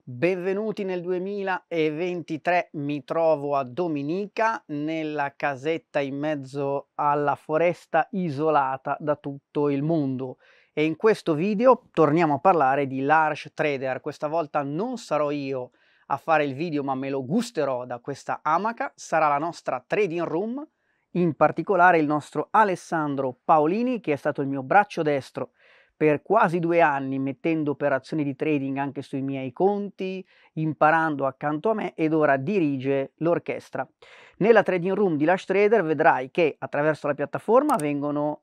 Benvenuti nel 2023, mi trovo a Dominica, nella casetta in mezzo alla foresta isolata da tutto il mondo, e in questo video torniamo a parlare di Large Trader. Questa volta non sarò io a fare il video, ma me lo gusterò da questa amaca. Sarà la nostra trading room, in particolare il nostro Alessandro Paolini, che è stato il mio braccio destro per quasi 2 anni, mettendo operazioni di trading anche sui miei conti, imparando accanto a me, ed ora dirige l'orchestra. Nella trading room di Large Trader vedrai che attraverso la piattaforma vengono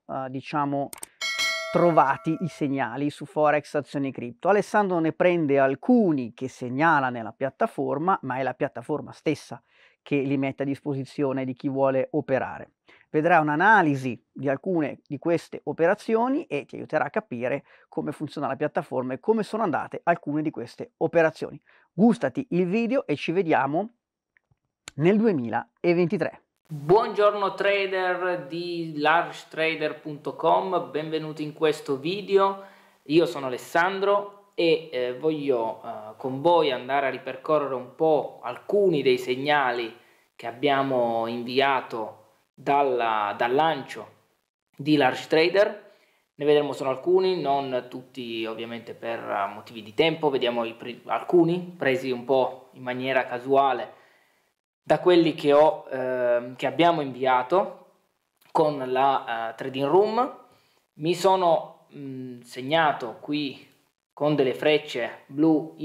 trovati i segnali su Forex, azioni cripto. Alessandro ne prende alcuni che segnala nella piattaforma, ma è la piattaforma stessa che li mette a disposizione di chi vuole operare. Vedrà un'analisi di alcune di queste operazioni e ti aiuterà a capire come funziona la piattaforma e come sono andate alcune di queste operazioni. Gustati il video e ci vediamo nel 2023. Buongiorno trader di largetrader.com, benvenuti in questo video. Io sono Alessandro e voglio con voi andare a ripercorrere un po' alcuni dei segnali che abbiamo inviato dal lancio di Large Trader. Ne vedremo solo alcuni, non tutti ovviamente per motivi di tempo. Vediamo alcuni presi un po' in maniera casuale da quelli che abbiamo inviato con la trading room. Mi sono segnato qui con delle frecce blu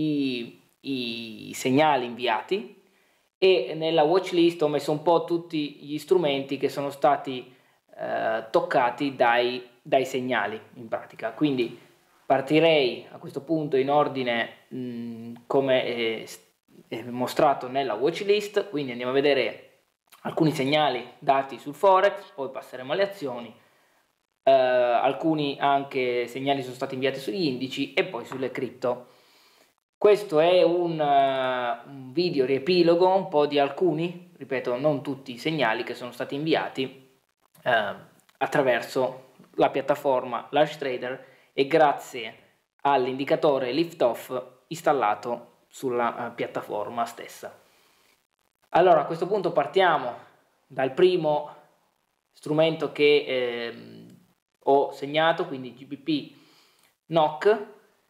i segnali inviati, e nella watch list ho messo un po' tutti gli strumenti che sono stati toccati dai segnali in pratica. Quindi partirei a questo punto in ordine come è mostrato nella watch list. Quindi andiamo a vedere alcuni segnali dati sul Forex, poi passeremo alle azioni, alcuni anche segnali sono stati inviati sugli indici e poi sulle cripto. Questo è un video riepilogo un po' di alcuni, ripeto, non tutti i segnali che sono stati inviati attraverso la piattaforma Large Trader e grazie all'indicatore lift off installato sulla piattaforma stessa. Allora, a questo punto partiamo dal primo strumento che ho segnato, quindi GBP NOK,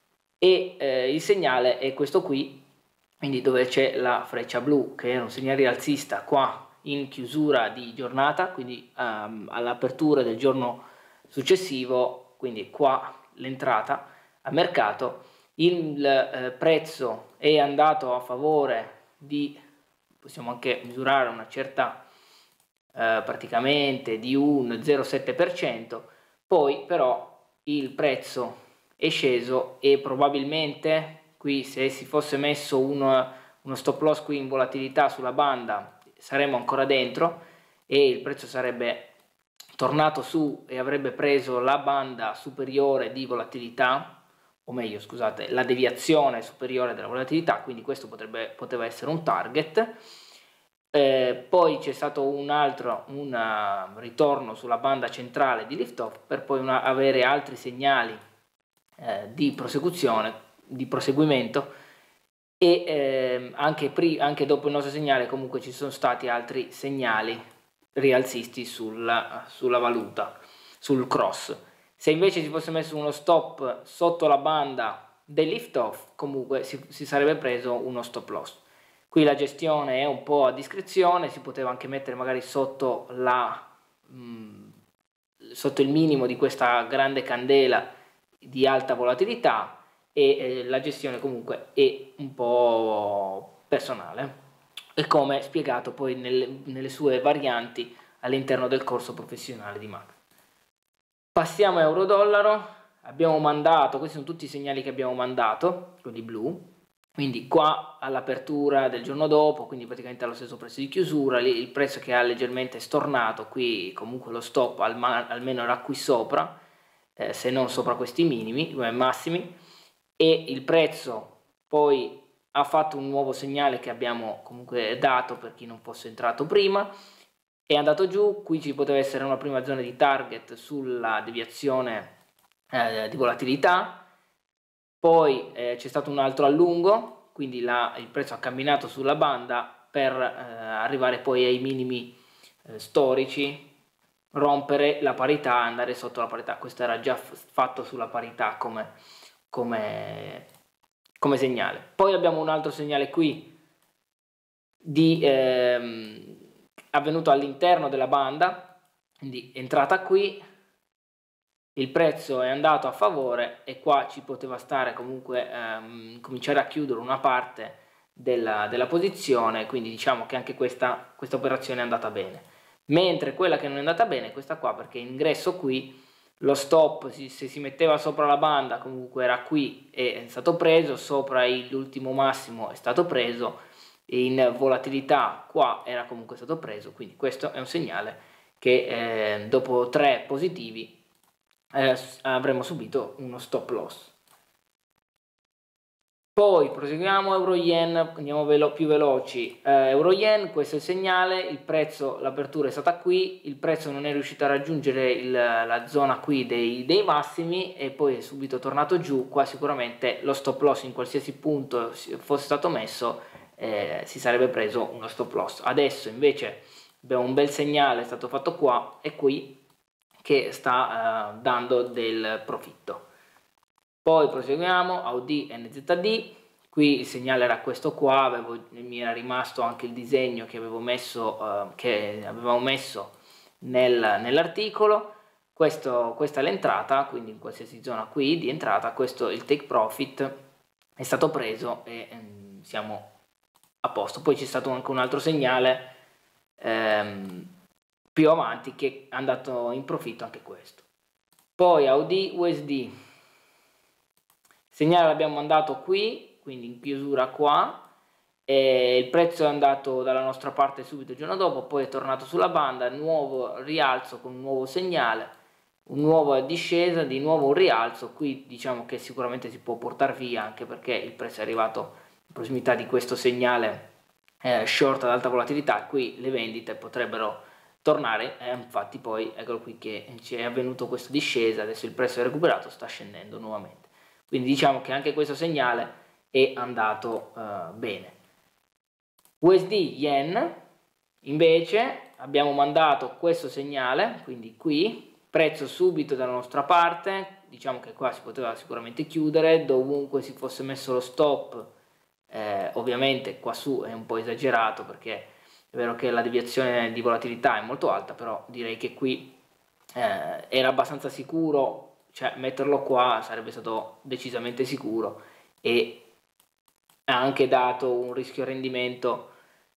e il segnale è questo qui, quindi dove c'è la freccia blu, che è un segnale alzista qua in chiusura di giornata, quindi all'apertura del giorno successivo, quindi qua l'entrata a mercato. Il prezzo è andato a favore di, possiamo anche misurare una certa praticamente di un 0,7%, poi però il prezzo è sceso e probabilmente qui, se si fosse messo uno stop loss qui in volatilità sulla banda, saremmo ancora dentro e il prezzo sarebbe tornato su e avrebbe preso la banda superiore di volatilità, o meglio scusate, la deviazione superiore della volatilità, quindi questo poteva essere un target. Poi c'è stato un ritorno sulla banda centrale di lift off, per poi avere altri segnali di prosecuzione, di proseguimento, e anche dopo il nostro segnale comunque ci sono stati altri segnali rialzisti sulla valuta, sul cross. Se invece si fosse messo uno stop sotto la banda del lift off, comunque si sarebbe preso uno stop loss. Qui la gestione è un po' a discrezione, si poteva anche mettere magari sotto il minimo di questa grande candela di alta volatilità, e la gestione comunque è un po' personale, e come spiegato poi nelle sue varianti all'interno del corso professionale di Max. Passiamo a euro-dollaro. Abbiamo mandato, questi sono tutti i segnali che abbiamo mandato, quelli blu, quindi qua all'apertura del giorno dopo, quindi praticamente allo stesso prezzo di chiusura, lì il prezzo che ha leggermente stornato, qui comunque lo stop almeno era qui sopra, se non sopra questi minimi, massimi, e il prezzo poi ha fatto un nuovo segnale che abbiamo comunque dato per chi non fosse entrato prima, è andato giù. Qui ci poteva essere una prima zona di target sulla deviazione di volatilità, poi c'è stato un altro allungo quindi il prezzo ha camminato sulla banda per arrivare poi ai minimi storici, rompere la parità, andare sotto la parità. Questo era già fatto sulla parità come segnale. Poi abbiamo un altro segnale qui avvenuto all'interno della banda, quindi entrata qui, il prezzo è andato a favore e qua ci poteva stare comunque cominciare a chiudere una parte della posizione, quindi diciamo che anche questa operazione è andata bene. Mentre quella che non è andata bene è questa qua, perché ingresso qui, lo stop se si metteva sopra la banda comunque era qui e è stato preso, sopra l'ultimo massimo è stato preso, in volatilità qua era comunque stato preso, quindi questo è un segnale che dopo 3 positivi avremmo subito uno stop loss. Poi proseguiamo euro yen, andiamo più veloci. Euro yen, questo è il segnale, il prezzo, l'apertura è stata qui, il prezzo non è riuscito a raggiungere la zona qui dei massimi e poi è subito tornato giù. Qua sicuramente lo stop loss in qualsiasi punto fosse stato messo si sarebbe preso uno stop loss. Adesso invece abbiamo un bel segnale, è stato fatto qua e qui, che sta dando del profitto. Poi proseguiamo, AUD NZD, qui il segnale era questo qua, mi era rimasto anche il disegno che avevo messo, che avevamo messo nell'articolo. Questa è l'entrata, quindi in qualsiasi zona qui di entrata, questo il take profit è stato preso e siamo a posto. Poi c'è stato anche un altro segnale più avanti che è andato in profitto anche questo. Poi AUD USD, segnale l'abbiamo mandato qui, quindi in chiusura qua, e il prezzo è andato dalla nostra parte subito il giorno dopo, poi è tornato sulla banda, nuovo rialzo con un nuovo segnale, una nuova discesa, di nuovo un rialzo. Qui diciamo che sicuramente si può portare via, anche perché il prezzo è arrivato in prossimità di questo segnale short ad alta volatilità. Qui le vendite potrebbero tornare, infatti poi eccolo qui che ci è avvenuto questa discesa, adesso il prezzo è recuperato, sta scendendo nuovamente. Quindi diciamo che anche questo segnale è andato bene. USD Yen invece abbiamo mandato questo segnale, quindi qui, prezzo subito dalla nostra parte, diciamo che qua si poteva sicuramente chiudere, dovunque si fosse messo lo stop, ovviamente qua su è un po' esagerato perché è vero che la deviazione di volatilità è molto alta, però direi che qui era abbastanza sicuro, cioè metterlo qua sarebbe stato decisamente sicuro e ha anche dato un rischio rendimento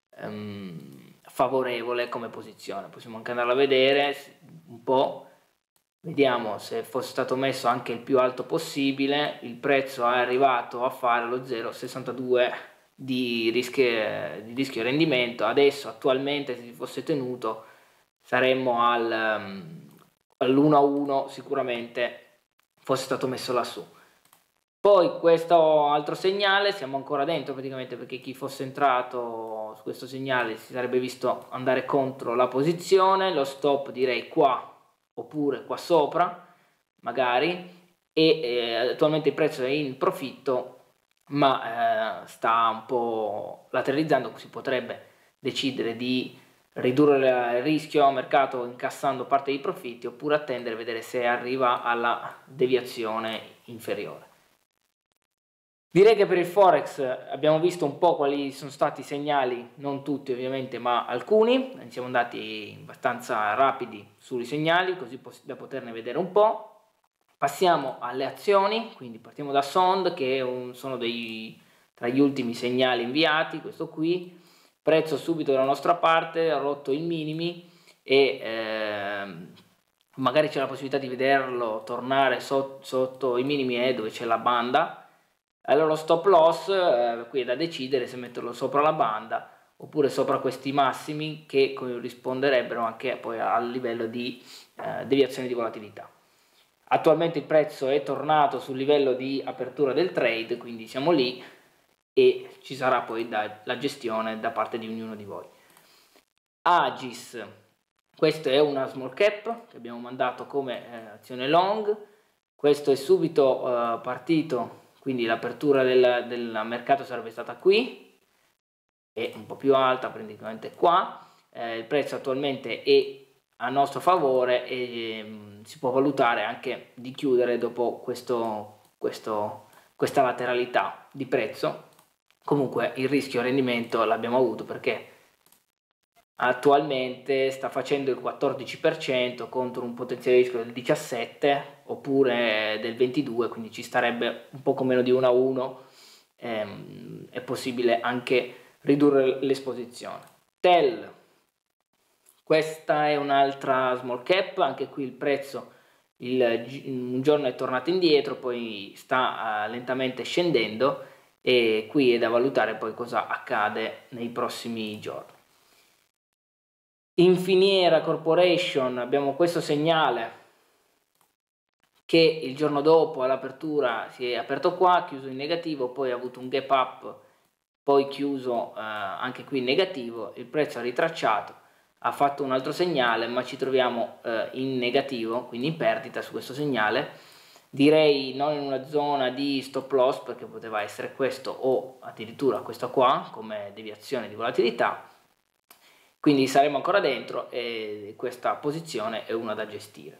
favorevole come posizione. Possiamo anche andarla a vedere un po', vediamo se fosse stato messo anche il più alto possibile, il prezzo è arrivato a fare lo 0,62 di rischio rendimento. Adesso attualmente se si fosse tenuto saremmo all'1 a 1 sicuramente fosse stato messo lassù. Poi questo altro segnale, siamo ancora dentro praticamente, perché chi fosse entrato su questo segnale si sarebbe visto andare contro la posizione, lo stop direi qua oppure qua sopra magari, e attualmente il prezzo è in profitto ma sta un po' lateralizzando, si potrebbe decidere di ridurre il rischio a mercato incassando parte dei profitti oppure attendere e vedere se arriva alla deviazione inferiore. Direi che per il Forex abbiamo visto un po' quali sono stati i segnali, non tutti ovviamente, ma alcuni. Siamo andati abbastanza rapidi sui segnali, così da poterne vedere un po'. Passiamo alle azioni, quindi partiamo da Sond, che sono tra gli ultimi segnali inviati, questo qui. Prezzo subito dalla nostra parte, ha rotto i minimi e magari c'è la possibilità di vederlo tornare sotto i minimi dove c'è la banda. Allora lo stop loss qui è da decidere se metterlo sopra la banda oppure sopra questi massimi che corrisponderebbero anche poi al livello di deviazione di volatilità. Attualmente il prezzo è tornato sul livello di apertura del trade, quindi siamo lì e ci sarà poi la gestione da parte di ognuno di voi. Agis, questa è una small cap che abbiamo mandato come azione long, questo è subito partito quindi l'apertura del mercato sarebbe stata qui, e un po' più alta praticamente qua. Il prezzo attualmente è a nostro favore e si può valutare anche di chiudere dopo questa lateralità di prezzo. Comunque il rischio rendimento l'abbiamo avuto perché attualmente sta facendo il 14% contro un potenziale rischio del 17% oppure del 22%, quindi ci starebbe un poco meno di 1 a 1. È possibile anche ridurre l'esposizione. TEL, questa è un'altra small cap, anche qui il prezzo un giorno è tornato indietro, poi sta lentamente scendendo e qui è da valutare poi cosa accade nei prossimi giorni. Infiniera Corporation, abbiamo questo segnale che il giorno dopo all'apertura si è aperto qua, chiuso in negativo, poi ha avuto un gap up, poi chiuso anche qui in negativo, il prezzo ha ritracciato, ha fatto un altro segnale, ma ci troviamo in negativo, quindi in perdita su questo segnale. Direi non in una zona di stop loss, perché poteva essere questo o addirittura questo qua come deviazione di volatilità, quindi saremo ancora dentro e questa posizione è una da gestire.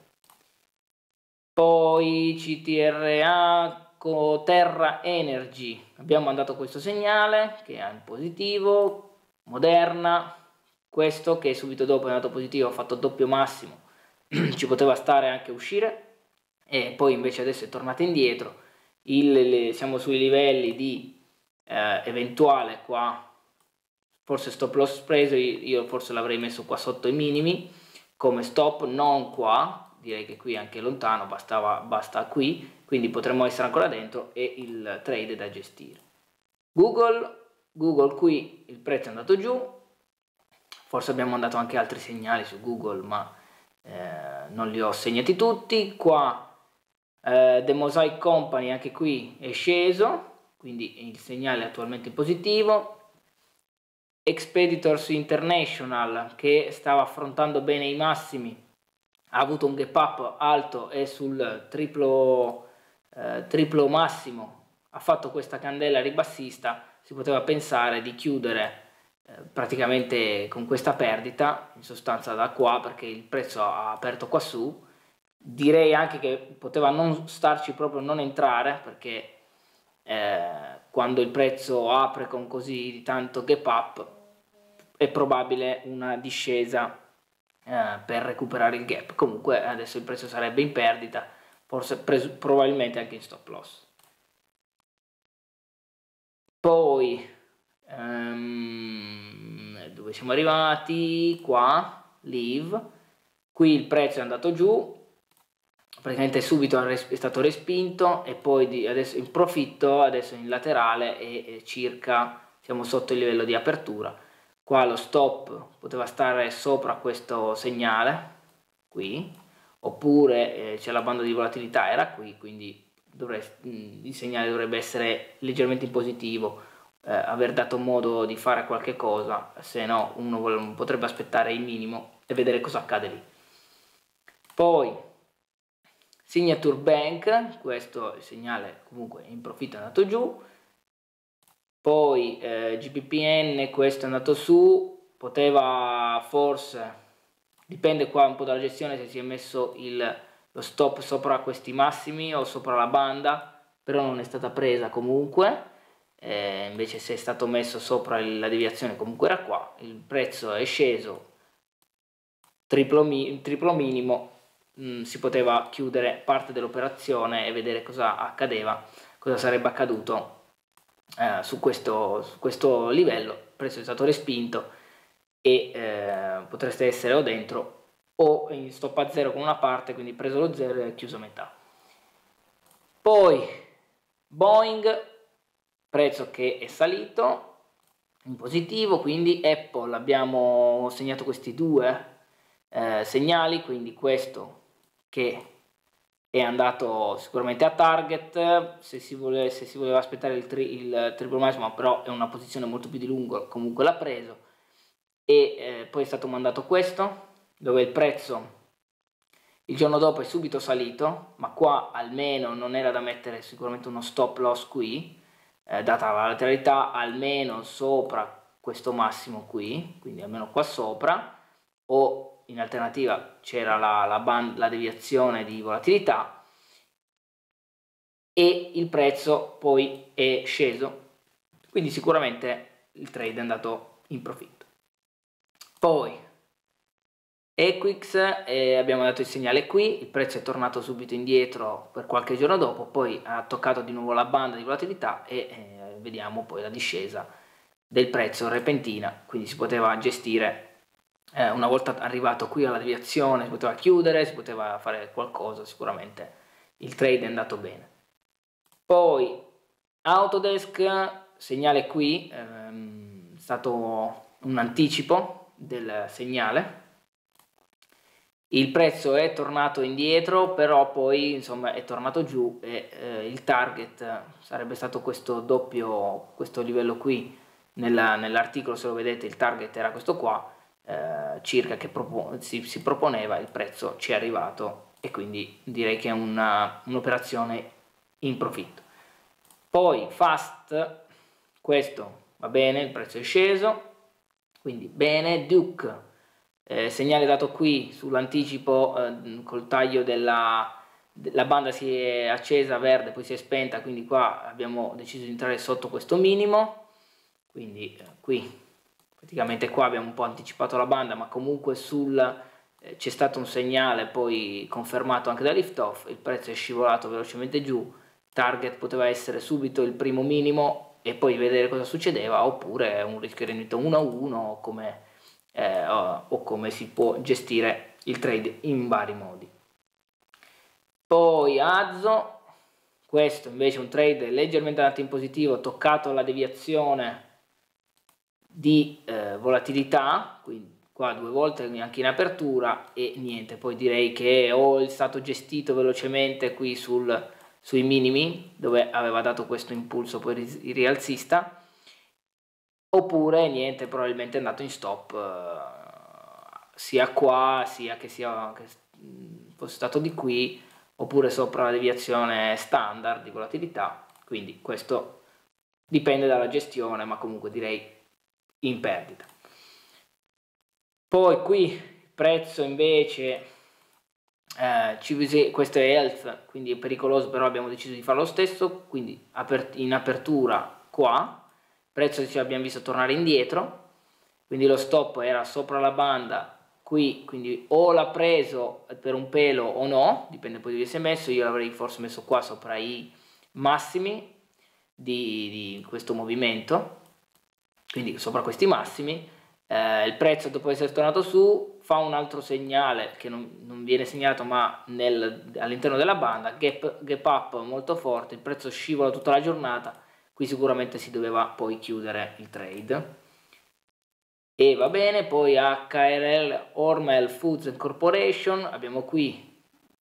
Poi CTRA Terra Energy, abbiamo mandato questo segnale che è in positivo. Moderna, questo che subito dopo è andato positivo, ha fatto doppio massimo, ci poteva stare anche uscire e poi invece adesso è tornato indietro. Siamo sui livelli di eventuale qua, forse stop loss preso, io forse l'avrei messo qua sotto i minimi come stop, non qua, direi che qui anche lontano, basta qui, quindi potremmo essere ancora dentro e il trade da gestire. Google qui il prezzo è andato giù, forse abbiamo mandato anche altri segnali su Google, ma non li ho segnati tutti. Qua The Mosaic Company anche qui è sceso, quindi il segnale è attualmente positivo. Expeditors International, che stava affrontando bene i massimi, ha avuto un gap up alto e sul triplo massimo ha fatto questa candela ribassista. Si poteva pensare di chiudere praticamente con questa perdita, in sostanza da qua, perché il prezzo ha aperto qua su. Direi anche che poteva non starci proprio, non entrare, perché quando il prezzo apre con così tanto gap up è probabile una discesa per recuperare il gap. Comunque adesso il prezzo sarebbe in perdita, forse probabilmente anche in stop loss. Poi dove siamo arrivati? Qua, Live, qui il prezzo è andato giù, praticamente subito è stato respinto e poi adesso in profitto, adesso in laterale e circa siamo sotto il livello di apertura. Qua lo stop poteva stare sopra questo segnale qui, oppure c'è la banda di volatilità, era qui, quindi il segnale dovrebbe essere leggermente in positivo, aver dato modo di fare qualche cosa, se no uno potrebbe aspettare il minimo e vedere cosa accade lì. Poi Signature Bank, questo il segnale comunque in profitto è andato giù. Poi GBPN, questo è andato su, poteva forse, dipende qua un po' dalla gestione, se si è messo lo stop sopra questi massimi o sopra la banda, però non è stata presa comunque. Invece se è stato messo sopra la deviazione comunque era qua, il prezzo è sceso, triplo minimo. Si poteva chiudere parte dell'operazione e vedere cosa accadeva, cosa sarebbe accaduto su questo livello. Il prezzo è stato respinto e potreste essere o dentro o in stop a zero con una parte, quindi preso lo zero e chiuso a metà. Poi Boeing, prezzo che è salito in positivo, quindi Apple abbiamo segnato questi due segnali, quindi questo che è andato sicuramente a target, se si voleva aspettare il triplo massimo, però è una posizione molto più di lungo, comunque l'ha preso, e poi è stato mandato questo, dove il prezzo il giorno dopo è subito salito, ma qua almeno non era da mettere sicuramente uno stop loss qui, data la lateralità, almeno sopra questo massimo qui, quindi almeno qua sopra, o in alternativa c'era la deviazione di volatilità, e il prezzo poi è sceso, quindi sicuramente il trade è andato in profitto. Poi Equix, abbiamo dato il segnale qui, il prezzo è tornato subito indietro per qualche giorno dopo, poi ha toccato di nuovo la banda di volatilità e vediamo poi la discesa del prezzo repentina, quindi si poteva gestire, una volta arrivato qui alla deviazione si poteva chiudere, si poteva fare qualcosa, sicuramente il trade è andato bene. Poi Autodesk, segnale qui, è stato un anticipo del segnale, il prezzo è tornato indietro, però poi insomma è tornato giù e il target sarebbe stato questo livello qui. Nell'articolo, se lo vedete, il target era questo qua, circa, che si proponeva, il prezzo ci è arrivato e quindi direi che è un'operazione in profitto. Poi Fast, questo va bene, il prezzo è sceso, quindi bene. Duke, segnale dato qui sull'anticipo, col taglio la banda si è accesa verde, poi si è spenta, quindi qua abbiamo deciso di entrare sotto questo minimo, quindi qui praticamente qua abbiamo un po' anticipato la banda, ma comunque c'è stato un segnale poi confermato anche da lift off, il prezzo è scivolato velocemente giù, target poteva essere subito il primo minimo e poi vedere cosa succedeva, oppure un rischio rendita 1 a 1 o come si può gestire il trade in vari modi. Poi Azzo, questo invece è un trade leggermente andato in positivo, toccato la deviazione di volatilità, quindi qua 2 volte anche in apertura e niente, poi direi che o è stato gestito velocemente qui sui minimi, dove aveva dato questo impulso poi rialzista, oppure niente, probabilmente è andato in stop, sia qua sia che fosse stato di qui, oppure sopra la deviazione standard di volatilità, quindi questo dipende dalla gestione, ma comunque direi in perdita. Poi qui il prezzo invece, questo è health, quindi è pericoloso, però abbiamo deciso di fare lo stesso, quindi in apertura qua prezzo ci abbiamo visto tornare indietro, quindi lo stop era sopra la banda qui, quindi o l'ha preso per un pelo o no, dipende poi dove si è messo. Io l'avrei forse messo qua sopra i massimi di questo movimento, quindi sopra questi massimi. Il prezzo, dopo essere tornato su, fa un altro segnale che non viene segnalato, ma all'interno della banda, gap up molto forte, il prezzo scivola tutta la giornata. Qui sicuramente si doveva poi chiudere il trade. E va bene. Poi HRL, Hormel Foods Corporation, abbiamo qui,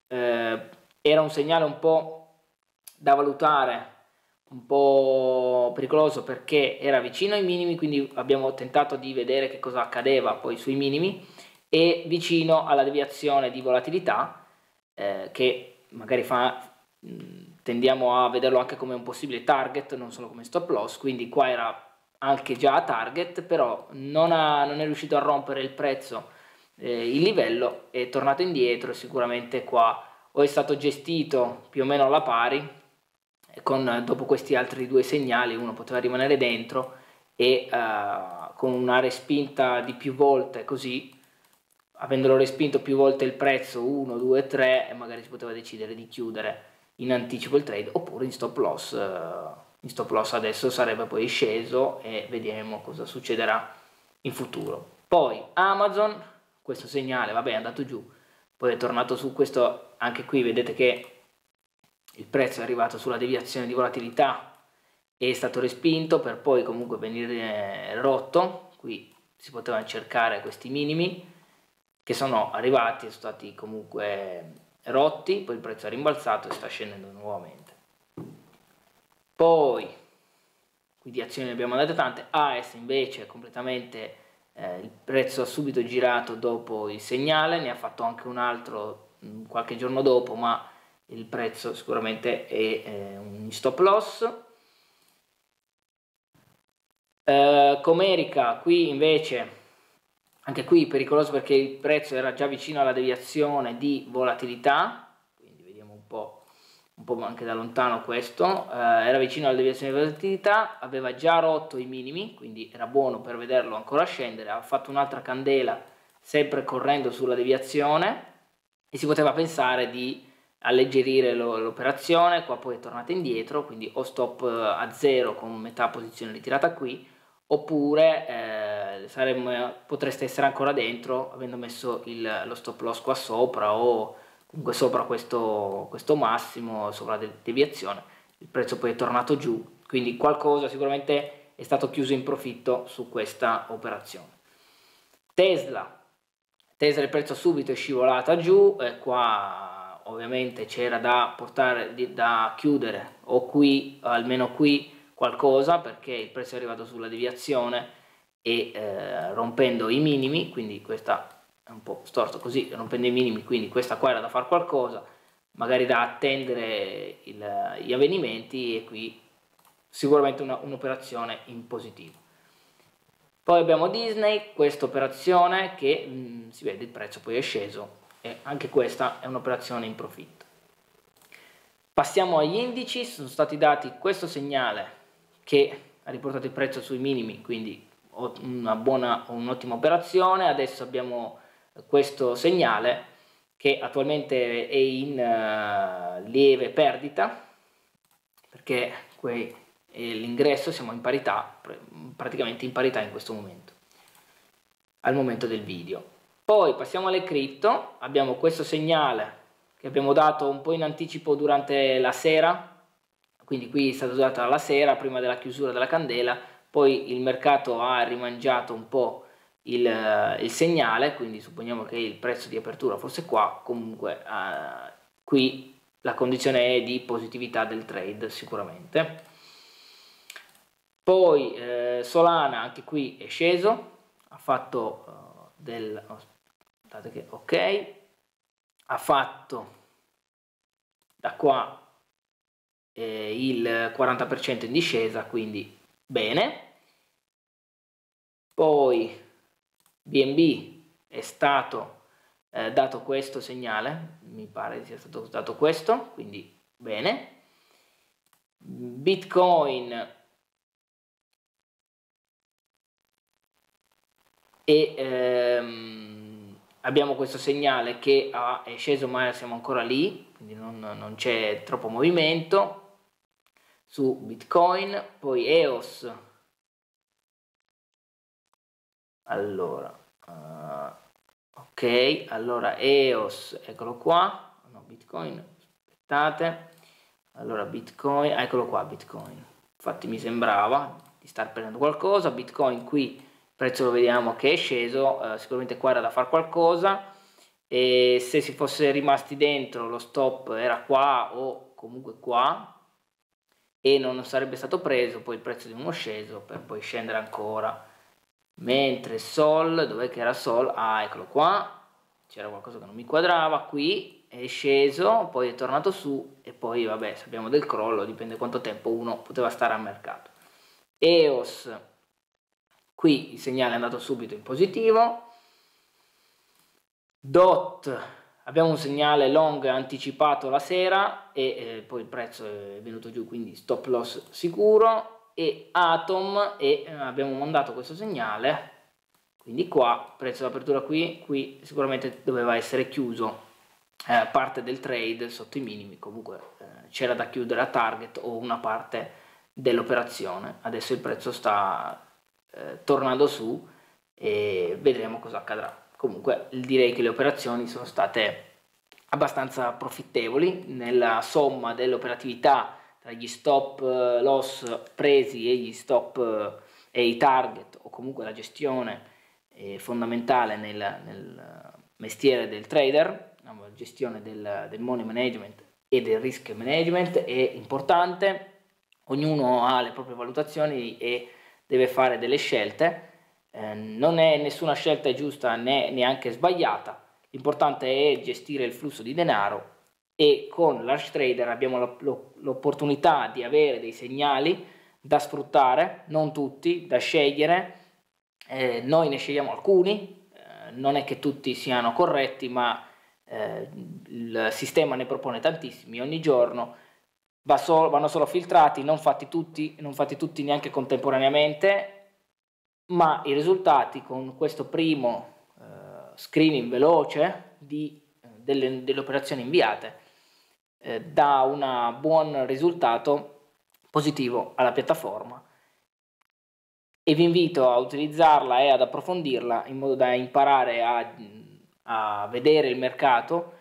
era un segnale un po' da valutare, un po' pericoloso perché era vicino ai minimi, quindi abbiamo tentato di vedere che cosa accadeva poi sui minimi, e vicino alla deviazione di volatilità, che magari tendiamo a vederlo anche come un possibile target, non solo come stop loss, quindi qua era anche già a target, però non è riuscito a rompere il prezzo, il livello, è tornato indietro e sicuramente qua o è stato gestito più o meno alla pari, dopo questi altri 2 segnali uno poteva rimanere dentro e con una respinta di più volte, così avendolo respinto più volte il prezzo 1, 2, 3, e magari si poteva decidere di chiudere in anticipo il trade, oppure in stop loss. In stop loss adesso sarebbe poi sceso e vediamo cosa succederà in futuro. Poi Amazon, questo segnale vabbè è andato giù, poi è tornato su. Questo anche qui vedete che il prezzo è arrivato sulla deviazione di volatilità, è stato respinto per poi comunque venire rotto. Qui si potevano cercare questi minimi che sono arrivati, sono stati comunque rotti, poi il prezzo è rimbalzato e sta scendendo nuovamente. Poi qui di azioni ne abbiamo date tante. AES invece completamente, il prezzo ha subito girato dopo il segnale, ne ha fatto anche un altro qualche giorno dopo, ma il prezzo sicuramente è un stop loss. Comerica qui invece, anche qui pericoloso perché il prezzo era già vicino alla deviazione di volatilità, quindi vediamo un po' anche da lontano questo, era vicino alla deviazione di volatilità, aveva già rotto i minimi, quindi era buono per vederlo ancora scendere, ha fatto un'altra candela sempre correndo sulla deviazione e si poteva pensare di alleggerire l'operazione. Qua poi è tornata indietro, quindi o stop a zero con metà posizione ritirata qui, oppure potreste essere ancora dentro avendo messo lo stop loss qua sopra o comunque sopra questo massimo, sopra la deviazione. Il prezzo poi è tornato giù, quindi qualcosa sicuramente è stato chiuso in profitto su questa operazione. Tesla il prezzo subito è scivolata giù, e qua ovviamente c'era da chiudere o qui, almeno qui, qualcosa, perché il prezzo è arrivato sulla deviazione e rompendo i minimi, quindi questa è un po' storto così, rompendo i minimi, quindi questa qua era da fare qualcosa, magari da attendere gli avvenimenti, e qui sicuramente un'operazione in positivo. Poi abbiamo Disney, questa operazione che si vede il prezzo poi è sceso, e anche questa è un'operazione in profitto. Passiamo agli indici, sono stati dati questo segnale che ha riportato il prezzo sui minimi, quindi un'ottima operazione. Adesso abbiamo questo segnale che attualmente è in lieve perdita, perché l'ingresso siamo in parità, praticamente in parità in questo momento, al momento del video. Poi passiamo alle cripto, abbiamo questo segnale che abbiamo dato un po' in anticipo durante la sera, quindi qui è stata data la sera prima della chiusura della candela, poi il mercato ha rimangiato un po' il segnale, quindi supponiamo che il prezzo di apertura fosse qua, comunque qui la condizione è di positività del trade sicuramente. Poi Solana anche qui è sceso, ha fatto ha fatto da qua il 40% in discesa, quindi bene. Poi BNB è stato dato questo segnale, mi pare sia stato dato questo, quindi bene. Bitcoin abbiamo questo segnale che è sceso, ma siamo ancora lì, quindi non c'è troppo movimento su Bitcoin. Poi EOS, allora ok, allora EOS, eccolo qua, no, Bitcoin, aspettate, allora Bitcoin, eccolo qua Bitcoin, infatti mi sembrava di star prendendo qualcosa. Bitcoin qui il prezzo lo vediamo che è sceso, sicuramente qua era da fare qualcosa, e se si fosse rimasti dentro lo stop era qua o comunque qua e non sarebbe stato preso, poi il prezzo di uno sceso per poi scendere ancora. Mentre Sol, dov'è che era Sol? Ah, eccolo qua, c'era qualcosa che non mi quadrava, qui è sceso, poi è tornato su e poi vabbè, sappiamo del crollo, dipende quanto tempo uno poteva stare al mercato. EOS, qui il segnale è andato subito in positivo. DOT, abbiamo un segnale long anticipato la sera e poi il prezzo è venuto giù, quindi stop loss sicuro. E Atom, abbiamo mandato questo segnale, quindi qua prezzo d'apertura qui sicuramente doveva essere chiuso parte del trade sotto i minimi, comunque c'era da chiudere a target o una parte dell'operazione. Adesso il prezzo sta tornando su e vedremo cosa accadrà. Comunque direi che le operazioni sono state abbastanza profittevoli nella somma dell'operatività tra gli stop loss presi e gli stop e i target, o comunque la gestione fondamentale nel mestiere del trader, la gestione del money management e del risk management è importante. Ognuno ha le proprie valutazioni e deve fare delle scelte, non è nessuna scelta giusta né neanche sbagliata. l'importante è gestire il flusso di denaro, e con Large Trader abbiamo l'opportunità di avere dei segnali da sfruttare, non tutti, da scegliere. Noi ne scegliamo alcuni, non è che tutti siano corretti, ma il sistema ne propone tantissimi ogni giorno, vanno solo filtrati, non fatti tutti neanche contemporaneamente, ma i risultati con questo primo screening veloce delle operazioni inviate dà un buon risultato positivo alla piattaforma, e vi invito a utilizzarla e ad approfondirla in modo da imparare a vedere il mercato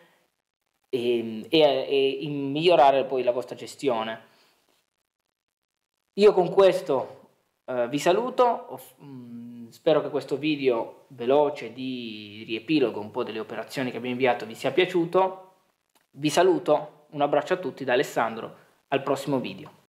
e migliorare poi la vostra gestione. Io con questo vi saluto, spero che questo video veloce di riepilogo un po' delle operazioni che abbiamo inviato vi sia piaciuto. Vi saluto, un abbraccio a tutti da Alessandro, al prossimo video.